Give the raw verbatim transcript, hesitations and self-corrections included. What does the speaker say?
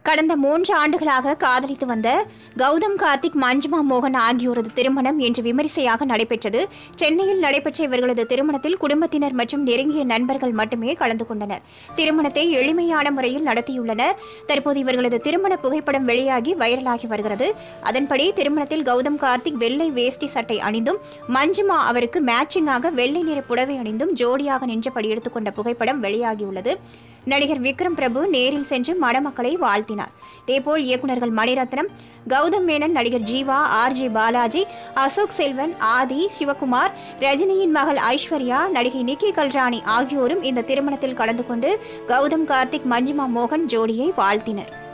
கடந்த மூன்று ஆண்டுகளாக காதலித்து வந்த கௌதம் கார்த்திக், மஞ்சிமா மோகன் ஆகியோரது திருமணம் இன்று விமரிசையாக நடைபெற்றது. சென்னையில் நடைபெற்ற இவர்களது திருமணத்தில் குடும்பத்தினர் மற்றும் நெருங்கிய நண்பர்கள் மட்டுமே கலந்து கொண்டனர். திருமணத்தை எளிமையான முறையில் நடத்தியுள்ளனர். தற்போது இவர்களது திருமண புகைப்படம் வெளியாகி வைரலாகி வருகிறது. அதன்படி திருமணத்தில் கௌதம் கார்த்திக் வெள்ளை வேஷ்டி சட்டை அணிந்தும், மஞ்சிமா அவருக்கு மேட்சிங்காக வெள்ளை நிற புடவை அணிந்தும் ஜோடியாக நின்றபடி எடுத்துக்கொண்ட புகைப்படம் வெளியாகியுள்ளது. நடிகர் விக்ரம் பிரபு நேரில் சென்று மணமக்களை வாழ்த்தினார். இதேபோல் இயக்குநர்கள் மணிரத்னம், கௌதம் மேனன், நடிகர் ஜீவா, ஆர் ஜே பாலாஜி, அசோக் செல்வன், ஆதி, சிவகுமார், ரஜினியின் மகள் ஐஸ்வர்யா, நடிகை நிக்கி கல்ராணி ஆகியோரும் இந்த திருமணத்தில் கலந்து கொண்டு கௌதம் கார்த்திக், மஞ்சிமா மோகன் ஜோடியை வாழ்த்தினர்.